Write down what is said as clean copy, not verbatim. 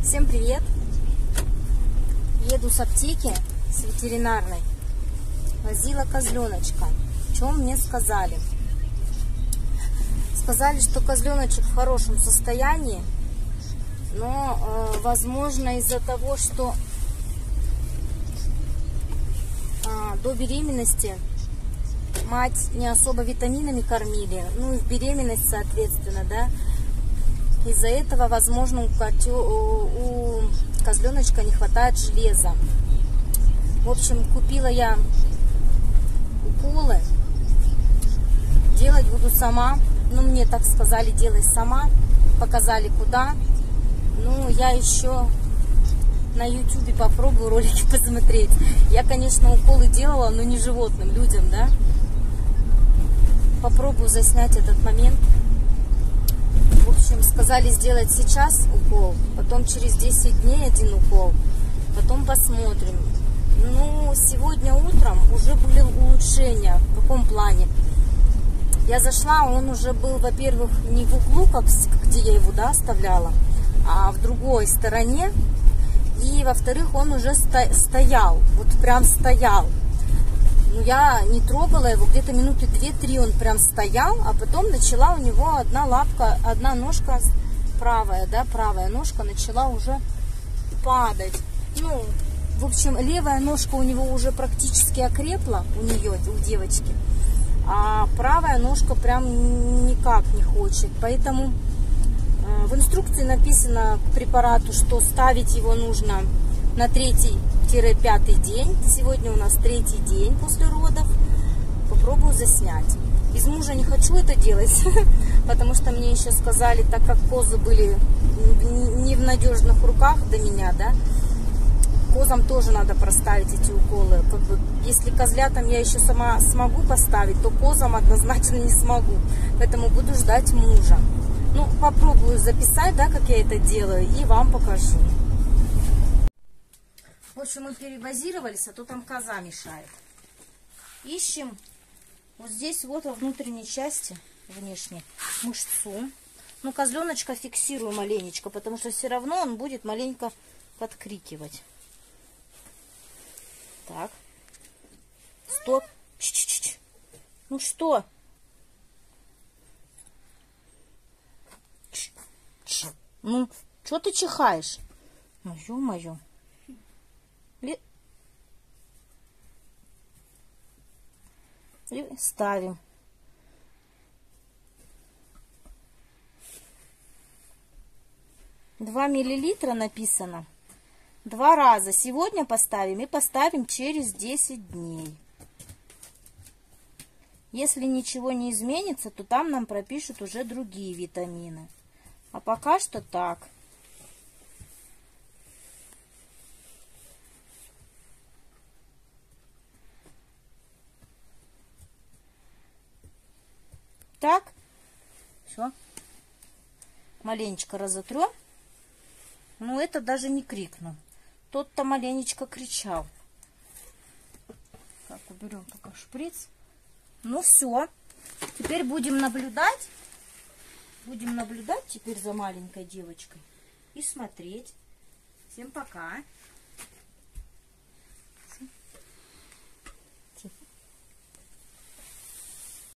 Всем привет! Еду с аптеки, с ветеринарной. Возила козленочка. Что мне сказали? Сказали, что козленочек в хорошем состоянии, но возможно из-за того, что до беременности мать не особо витаминами кормили, ну и в беременность, соответственно, да. Из-за этого, возможно, у козленочка не хватает железа. В общем, купила я уколы. Делать буду сама. Ну, мне так сказали, делай сама. Показали куда. Ну, я еще на YouTube попробую ролики посмотреть. Я, конечно, уколы делала, но не животным, людям, да. Попробую заснять этот момент. В общем, сказали сделать сейчас укол, потом через 10 дней один укол, потом посмотрим. Ну, сегодня утром уже были улучшения. В каком плане? Я зашла, он уже был, во-первых, не в углу, как где я его, да, оставляла, а в другой стороне. И, во-вторых, он уже стоял, вот прям стоял. Ну, я не трогала его, где-то минуты 2-3 он прям стоял, а потом начала у него одна лапка, одна ножка правая, да, правая ножка начала уже падать. Ну, в общем, левая ножка у него уже практически окрепла, у нее, у девочки, а правая ножка прям никак не хочет. Поэтому в инструкции написано к препарату, что ставить его нужно на 3-5 день. Сегодня у нас 3-й день после родов. Попробую заснять. Без мужа не хочу это делать, потому что мне еще сказали, так как козы были не в надежных руках до меня, да, козам тоже надо проставить эти уколы. Как бы, если козлятам я еще сама смогу поставить, то козам однозначно не смогу. Поэтому буду ждать мужа. Ну, попробую записать, да, как я это делаю, и вам покажу. В общем, мы перебазировались, а то там коза мешает. Ищем вот здесь вот во внутренней части, внешней, мышцу. Ну, козленочка фиксирую маленечко, потому что все равно он будет маленько подкрикивать. Так. Стоп. Ч-ч-ч-ч. Ну что? Ч-ч. Ну, что ты чихаешь? Ну, ё-моё. И ставим. Два миллилитра написано. 2 раза. Сегодня поставим и поставим через 10 дней. Если ничего не изменится, то там нам пропишут уже другие витамины. А пока что так. Так, все, маленечко разотрем. Ну, это даже не крикнул. Тот-то маленечко кричал. Так, уберем пока шприц. Ну, все. Теперь будем наблюдать. Будем наблюдать теперь за маленькой девочкой. И смотреть. Всем пока.